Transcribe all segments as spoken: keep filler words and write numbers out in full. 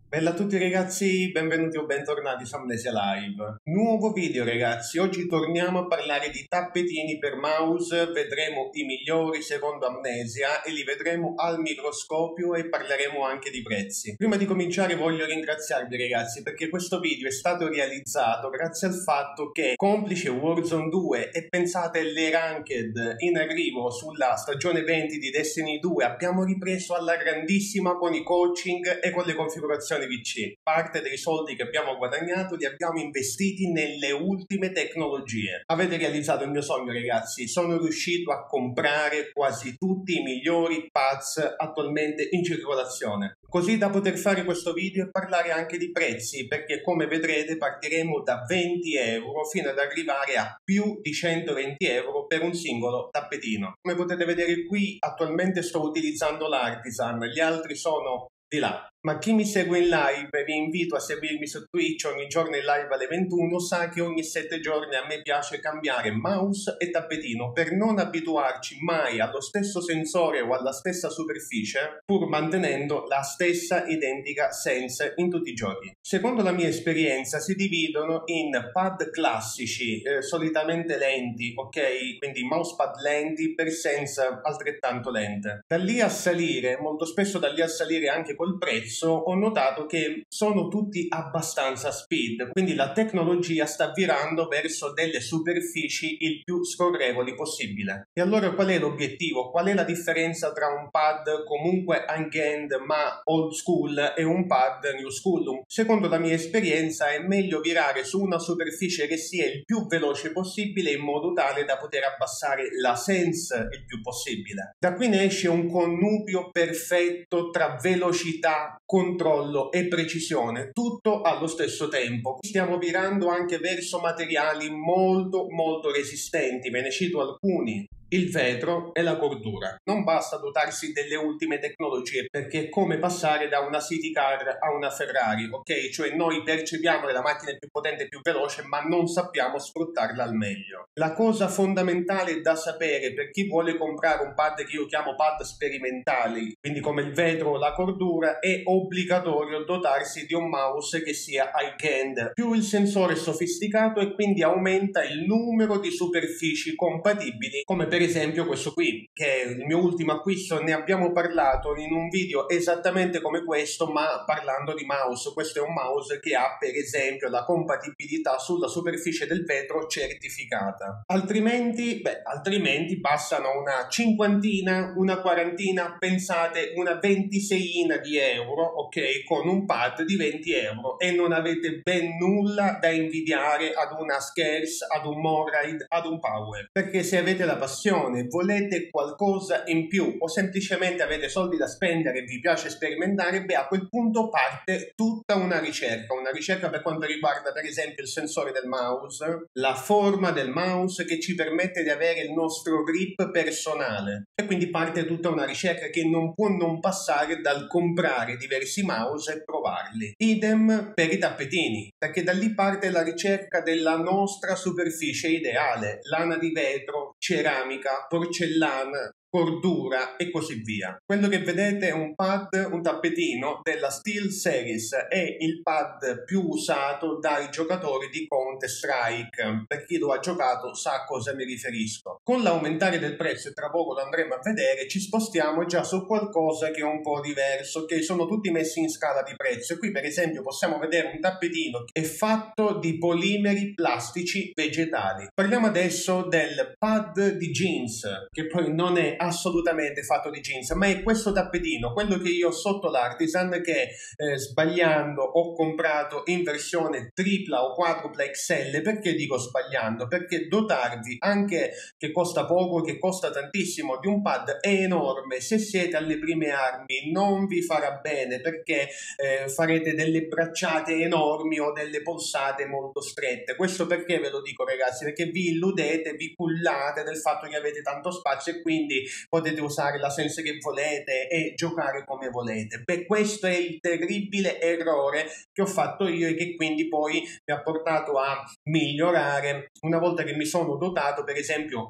Bella a tutti ragazzi, benvenuti o bentornati su Amnesia Live. Nuovo video ragazzi, oggi torniamo a parlare di tappetini per mouse, vedremo i migliori secondo Amnesia e li vedremo al microscopio e parleremo anche di prezzi. Prima di cominciare voglio ringraziarvi ragazzi perché questo video è stato realizzato grazie al fatto che complice Warzone due e pensate le ranked in arrivo sulla stagione venti di Destiny due abbiamo ripreso alla grandissima con i coaching e con le configurazioni V C. Parte dei soldi che abbiamo guadagnato li abbiamo investiti nelle ultime tecnologie. Avete realizzato il mio sogno ragazzi, sono riuscito a comprare quasi tutti i migliori pads attualmente in circolazione, così da poter fare questo video e parlare anche di prezzi, perché come vedrete partiremo da venti euro fino ad arrivare a più di centoventi euro per un singolo tappetino. Come potete vedere qui attualmente sto utilizzando l'Artisan, gli altri sono di là. Ma chi mi segue in live, vi invito a seguirmi su Twitch ogni giorno in live alle ventuno, sa che ogni sette giorni a me piace cambiare mouse e tappetino per non abituarci mai allo stesso sensore o alla stessa superficie, pur mantenendo la stessa identica sense in tutti i giochi. Secondo la mia esperienza si dividono in pad classici, eh, solitamente lenti, ok? Quindi mousepad lenti per sense altrettanto lente. Da lì a salire, molto spesso da lì a salire anche col prezzo, ho notato che sono tutti abbastanza speed, quindi la tecnologia sta virando verso delle superfici il più scorrevoli possibile. E allora qual è l'obiettivo? Qual è la differenza tra un pad comunque high-end ma old school e un pad new school? Secondo la mia esperienza è meglio virare su una superficie che sia il più veloce possibile in modo tale da poter abbassare la sense il più possibile. Da qui ne esce un connubio perfetto tra velocità, controllo e precisione, tutto allo stesso tempo. Stiamo virando anche verso materiali molto molto resistenti, ve ne cito alcuni. Il vetro e la cordura. Non basta dotarsi delle ultime tecnologie perché è come passare da una city car a una Ferrari, ok? Cioè noi percepiamo che la macchina è più potente e più veloce ma non sappiamo sfruttarla al meglio. La cosa fondamentale da sapere per chi vuole comprare un pad che io chiamo pad sperimentali, quindi come il vetro o la cordura, è obbligatorio dotarsi di un mouse che sia high-end. Più il sensore è sofisticato e quindi aumenta il numero di superfici compatibili, come per Per esempio questo qui, che è il mio ultimo acquisto, ne abbiamo parlato in un video esattamente come questo, ma parlando di mouse. Questo è un mouse che ha per esempio la compatibilità sulla superficie del vetro certificata. Altrimenti, beh, altrimenti bastano una cinquantina, una quarantina, pensate una ventiseiina di euro, ok, con un pad di venti euro e non avete ben nulla da invidiare ad una Scarce, ad un Moride, ad un Power. Perché se avete la passione, volete qualcosa in più o semplicemente avete soldi da spendere e vi piace sperimentare, beh a quel punto parte tutta una ricerca, una ricerca per quanto riguarda per esempio il sensore del mouse, la forma del mouse che ci permette di avere il nostro grip personale e quindi parte tutta una ricerca che non può non passare dal comprare diversi mouse e provarli. Idem per i tappetini, perché da lì parte la ricerca della nostra superficie ideale, lana di vetro, ceramica, porcellana, cordura e così via. Quello che vedete è un pad, un tappetino della Steel Series, è il pad più usato dai giocatori di Counter Strike. Per chi lo ha giocato sa a cosa mi riferisco. Con l'aumentare del prezzo, e tra poco lo andremo a vedere, ci spostiamo già su qualcosa che è un po' diverso, che sono tutti messi in scala di prezzo. E qui per esempio possiamo vedere un tappetino che è fatto di polimeri plastici vegetali. Parliamo adesso del pad di jeans, che poi non è assolutamente fatto di jeans, ma è questo tappetino, quello che io ho sotto l'Artisan, che eh, sbagliando ho comprato in versione tripla o quadrupla X L. Perché dico sbagliando? Perché dotarvi anche che costa poco, che costa tantissimo, di un pad è enorme. Se siete alle prime armi non vi farà bene perché eh, farete delle bracciate enormi o delle polsate molto strette. Questo perché ve lo dico ragazzi? Perché vi illudete, vi cullate del fatto che avete tanto spazio e quindi potete usare la sense che volete e giocare come volete. Beh, questo è il terribile errore che ho fatto io e che quindi poi mi ha portato a migliorare una volta che mi sono dotato per esempio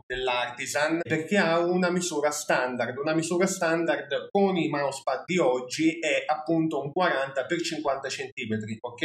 dell'Artisan perché ha una misura standard. Una misura standard con i mousepad di oggi è appunto un quaranta per cinquanta centimetri, ok?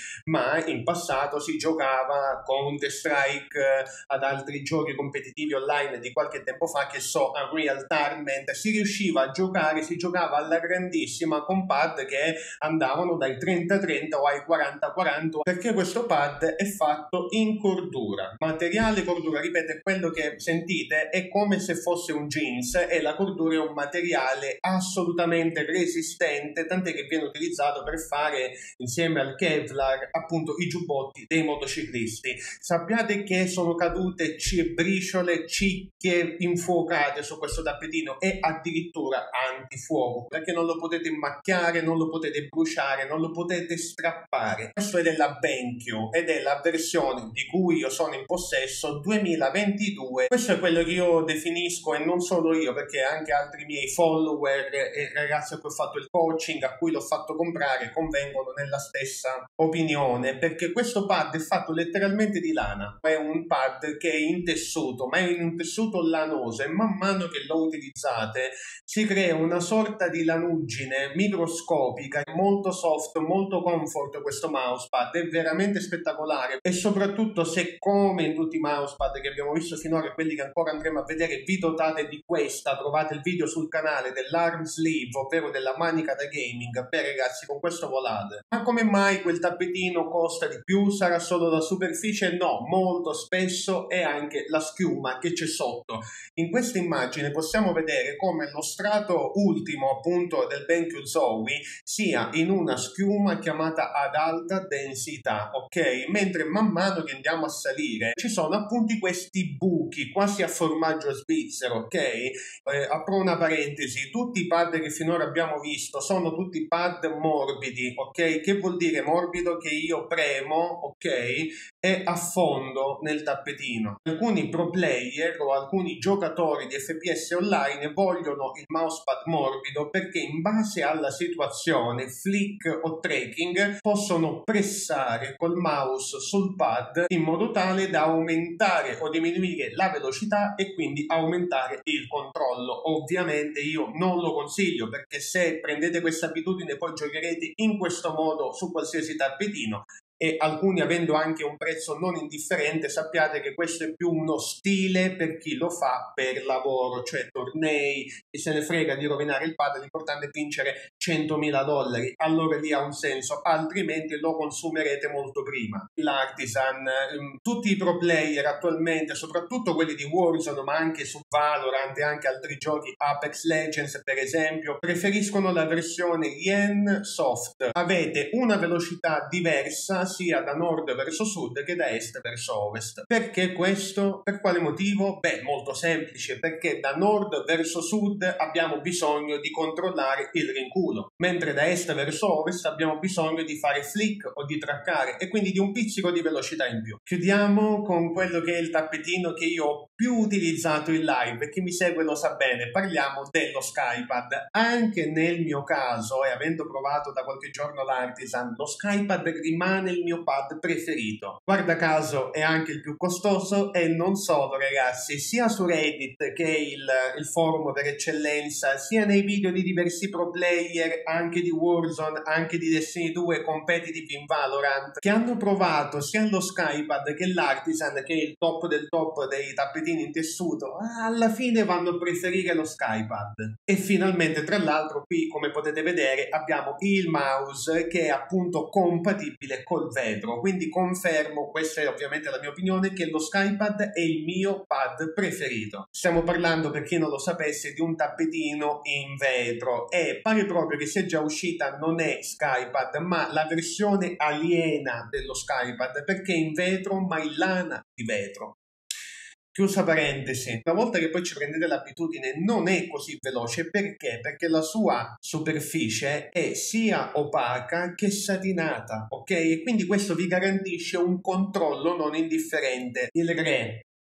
Ma in passato si giocava con Counter-Strike, ad altri giochi competitivi online di qualche tempo fa, che so, Unreal Tournament, si riusciva a giocare, si giocava alla grandissima con pad che andavano dai trenta trenta o ai quaranta quaranta, perché questo pad è fatto in cordura. Materiale cordura, ripeto, è quello che sentite, è come se fosse un jeans e la cordura è un materiale assolutamente resistente, tant'è che viene utilizzato per fare, insieme al Kevlar, appunto i giubbotti dei motociclisti. Sappiate che sono cadute c- briciole, cicche infuocate su questo tappetino e addirittura antifuoco, perché non lo potete macchiare, non lo potete bruciare, non lo potete strappare. Questo è della BenQ ed è la versione di cui io sono in possesso duemilaventidue. Questo è quello che io definisco, e non solo io, perché anche altri miei follower e ragazzi a cui ho fatto il coaching, a cui l'ho fatto comprare, convengono nella stessa opinione, perché questo pad è fatto letteralmente di lana. È un pad che è in tessuto, ma è in un tessuto lanoso, e man mano che lo utilizzate si crea una sorta di lanuggine microscopica, molto soft, molto comfort. Questo mousepad è veramente spettacolare, e soprattutto se, come in tutti i mousepad che abbiamo visto finora e quelli che ancora andremo a vedere, vi dotate di questa, trovate il video sul canale dell'arm sleeve, ovvero della manica da gaming. Beh ragazzi, con questo volate. Ma come mai quel tappetino costa di più? Sarà solo la superficie? No, molto spesso è anche la schiuma che c'è sotto. In questa immagine possiamo vedere come lo strato ultimo appunto del BenQ Zowie sia in una schiuma chiamata ad alta densità, ok? Mentre man mano che andiamo a salire ci sono appunto questi buchi quasi a formaggio svizzero, ok? Eh, apro una parentesi: tutti i pad che finora abbiamo visto sono tutti pad morbidi, ok? Che vuol dire morbido? Che io premo, ok? E affondo nel tappetino. Alcuni pro player o alcuni giocatori di F P S online vogliono il mousepad morbido perché in base alla situazione, flick o tracking, possono pressare col mouse sul pad in modo tale da aumentare o diminuire la velocità e quindi aumentare il controllo. Ovviamente io non lo consiglio, perché se prendete questa abitudine poi giocherete in questo modo su qualsiasi tappetino, e alcuni avendo anche un prezzo non indifferente. Sappiate che questo è più uno stile per chi lo fa per lavoro, cioè tornei, e se ne frega di rovinare il pad, l'importante è vincere centomila dollari, allora lì ha un senso, altrimenti lo consumerete molto prima. L'Artisan, tutti i pro player attualmente, soprattutto quelli di Warzone, ma anche su Valorant e anche altri giochi, Apex Legends per esempio, preferiscono la versione Yen Soft. Avete una velocità diversa sia da nord verso sud che da est verso ovest. Perché questo? Per quale motivo? Beh, molto semplice, perché da nord verso sud abbiamo bisogno di controllare il rinculo, mentre da est verso ovest abbiamo bisogno di fare flick o di traccare, e quindi di un pizzico di velocità in più. Chiudiamo con quello che è il tappetino che io ho più utilizzato in live, e chi mi segue lo sa bene, parliamo dello Skypad. Anche nel mio caso, e avendo provato da qualche giorno l'Artisan, lo Skypad rimane il mio pad preferito. Guarda caso è anche il più costoso, e non solo ragazzi, sia su Reddit, che è il, il forum per eccellenza, sia nei video di diversi pro player, anche di Warzone, anche di Destiny due Competitive in Valorant, che hanno provato sia lo Skypad che l'Artisan, che è il top del top dei tappetini in tessuto, alla fine vanno a preferire lo Skypad. E finalmente, tra l'altro, qui come potete vedere abbiamo il mouse che è appunto compatibile col vetro, quindi confermo, questa è ovviamente la mia opinione, che lo Skypad è il mio pad preferito. Stiamo parlando, per chi non lo sapesse, di un tappetino in vetro, e pare proprio che sia già uscita, non è Skypad ma la versione aliena dello Skypad, perché è in vetro ma in lana di vetro. Chiusa parentesi, una volta che poi ci prendete l'abitudine non è così veloce. Perché? Perché la sua superficie è sia opaca che satinata, ok? E quindi questo vi garantisce un controllo non indifferente. Il re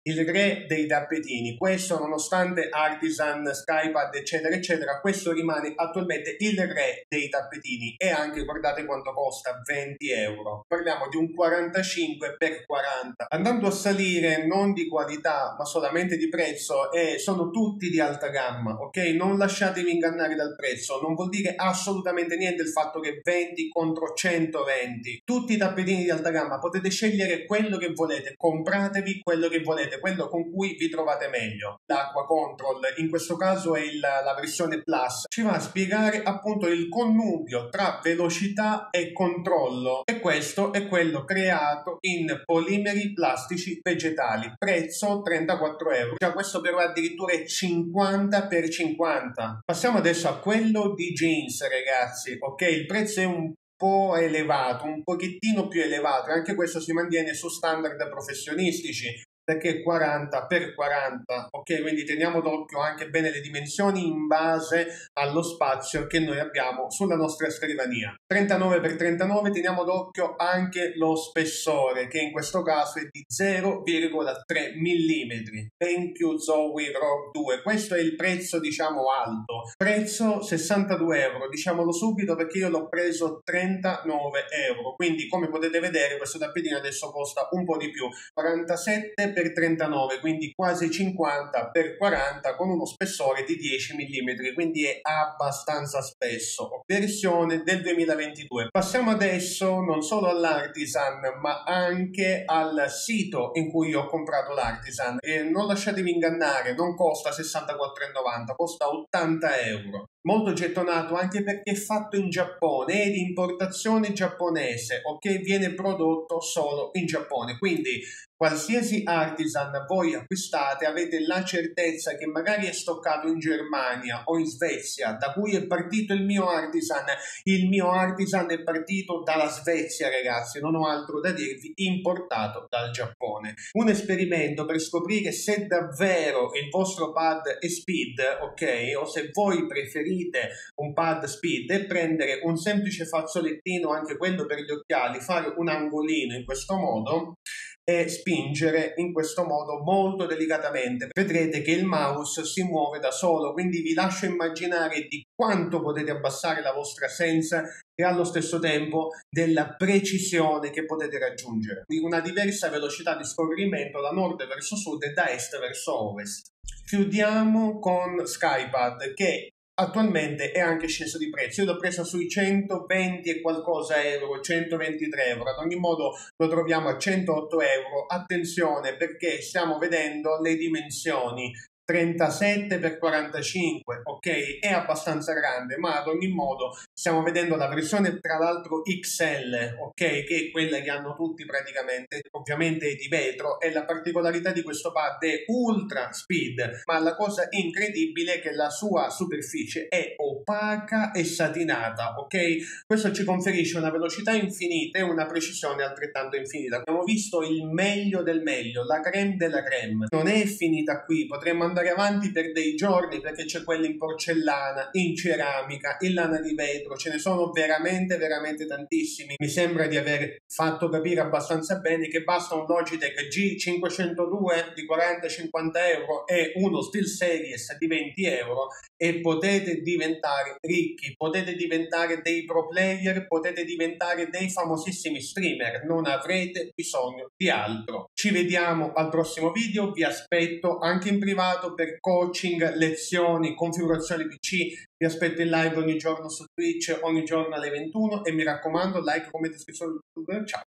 il re dei tappetini. Questo nonostante Artisan, Skypad eccetera eccetera, questo rimane attualmente il re dei tappetini. E anche guardate quanto costa, venti euro. Parliamo di un quarantacinque per quaranta. Andando a salire non di qualità ma solamente di prezzo, e sono tutti di alta gamma, ok? Non lasciatevi ingannare dal prezzo, non vuol dire assolutamente niente il fatto che venti contro centoventi. Tutti i tappetini di alta gamma, potete scegliere quello che volete, compratevi quello che volete, quello con cui vi trovate meglio. L'Aqua Control in questo caso è il, la versione Plus, ci va a spiegare appunto il connubio tra velocità e controllo, e questo è quello creato in polimeri plastici vegetali. Prezzo trentaquattro euro, cioè questo però addirittura è cinquanta per cinquanta. Passiamo adesso a quello di jeans, ragazzi, ok? Il prezzo è un po' elevato, un pochettino più elevato, anche questo si mantiene su standard professionistici, perché quaranta per quaranta, ok? Quindi teniamo d'occhio anche bene le dimensioni in base allo spazio che noi abbiamo sulla nostra scrivania. trentanove per trentanove, teniamo d'occhio anche lo spessore, che in questo caso è di zero virgola tre millimetri. BenQ Zoe Rock due, questo è il prezzo diciamo alto, prezzo sessantadue euro, diciamolo subito perché io l'ho preso trentanove euro, quindi come potete vedere questo tappetino adesso costa un po' di più, quarantasette per trentanove, quindi quasi cinquanta per quaranta, con uno spessore di dieci millimetri, quindi è abbastanza spesso. Versione del duemilaventidue. Passiamo adesso non solo all'Artisan ma anche al sito in cui ho comprato l'Artisan, e non lasciatevi ingannare, non costa sessantaquattro e novanta, costa ottanta euro. Molto gettonato anche perché è fatto in Giappone, è di importazione giapponese, ok? Viene prodotto solo in Giappone, quindi qualsiasi Artisan voi acquistate avete la certezza che magari è stoccato in Germania o in Svezia, da cui è partito il mio Artisan. Il mio Artisan è partito dalla Svezia, ragazzi, non ho altro da dirvi, importato dal Giappone. Un esperimento per scoprire se davvero il vostro pad è speed, ok? O se voi preferite un pad speed, e prendere un semplice fazzolettino, anche quello per gli occhiali, fare un angolino in questo modo e spingere in questo modo molto delicatamente. Vedrete che il mouse si muove da solo, quindi vi lascio immaginare di quanto potete abbassare la vostra sense e allo stesso tempo della precisione che potete raggiungere, di una diversa velocità di scorrimento da nord verso sud e da est verso ovest. Chiudiamo con Skypad, che attualmente è anche sceso di prezzo. Io l'ho preso sui centoventi e qualcosa euro, centoventitré euro, ad ogni modo lo troviamo a centootto euro. Attenzione perché stiamo vedendo le dimensioni, trentasette per quarantacinque, ok? È abbastanza grande, ma ad ogni modo stiamo vedendo la versione tra l'altro X L, ok? Che è quella che hanno tutti praticamente, ovviamente è di vetro, e la particolarità di questo pad è ultra speed, ma la cosa incredibile è che la sua superficie è opaca e satinata, ok? Questo ci conferisce una velocità infinita e una precisione altrettanto infinita. Abbiamo visto il meglio del meglio, la creme della creme. Non è finita qui, potremmo andare andare avanti per dei giorni, perché c'è quella in porcellana, in ceramica, in lana di vetro, ce ne sono veramente veramente tantissimi. Mi sembra di aver fatto capire abbastanza bene che basta un Logitech G cinquecentodue di quaranta cinquanta euro e uno SteelSeries di venti euro e potete diventare ricchi, potete diventare dei pro player, potete diventare dei famosissimi streamer, non avrete bisogno di altro. Ci vediamo al prossimo video, vi aspetto anche in privato per coaching, lezioni, configurazione P C, vi aspetto in live ogni giorno su Twitch, ogni giorno alle ventuno, e mi raccomando like, commento, iscrizione, ciao!